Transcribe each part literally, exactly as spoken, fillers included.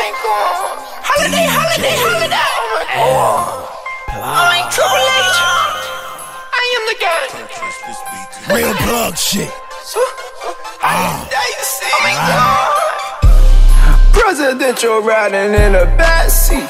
my god. Holiday, holiday, holiday. Oh my god. Triple H. I am the gang. Real plug shit. Ah. Oh my god. Presidential riding in the backseat.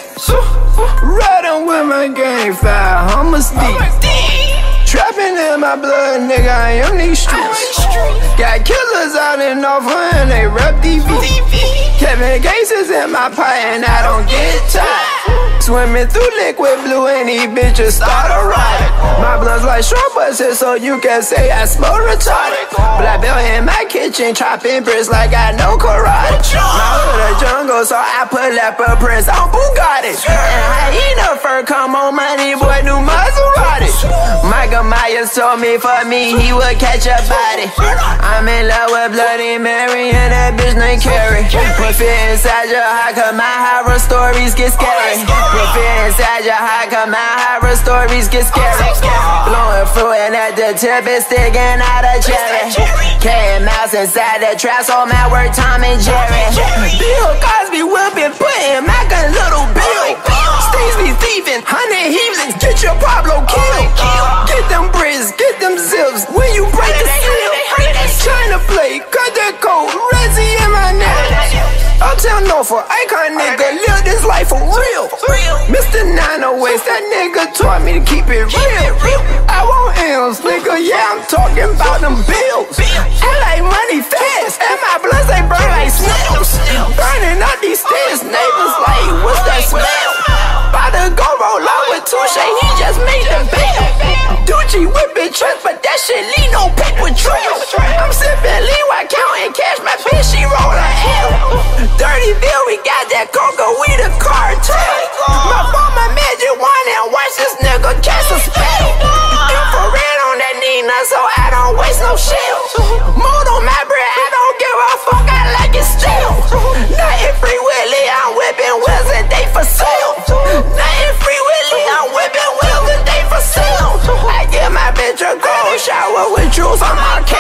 Riding with my gang, five hummus deep. Trapping in my blood, nigga, I am these streets. Got killers out in Norfolk and they rep D V. Kevin Gates is in my pot and I don't get tired. Swimming through liquid blue and these bitches start a riot. My blood's like short buses, so you can say I smoke retarded. Black belt in my kitchen, chopping bricks like I know karate. My hood a jungle, so I put leopard prints on Bugatti. And hyena fur, come on, money boy, new Maserati. Michael Myers told me for me he would catch a body. I'm in love with Bloody Mary and that bitch named Carrie. Put fear inside your heart, cause my horror stories get scary. Put fear inside your heart, cause my horror stories get scary. Blowing fruit and at the tip is sticking out a cherry. Cat and mouse inside the trap, so my word Tom and Jerry. Bill Cosby whipping, putting my gun little Bill. Stays be thieving, hundred heathens, get your Pablo killed. Get them bricks, get them zips, when you break the seal. China play, cut that code, Rezzy in my neck. Uptown Norfolk, icon nigga, live this life for real. Mister nine oh eight, that nigga taught me to keep it real. I want M's, nigga, yeah, I'm talking about them bills. I like money fast, and my blood they burn like snails. Burning out these stairs, neighbors like, what's that smell? About to go roll out with Touche, he just made the bail. Gucci whipping trust, but that shit leave no paper trail. I'm sipping lean while counting cash, my bitch she roll a L. Dirtyville, we got that coca, we the cartel. My former magic wand and watch this nigga cast a spell. Infrared on that Nina, so I don't waste no shells. Mood on my bread, I don't give a fuck, I like it still. Nothing free Willie, I'm whipping wheels and they for sale. Nothing free Willie, I'm whipping wheels and they for sale. I give my bitch a gold shower with jewels on my cat.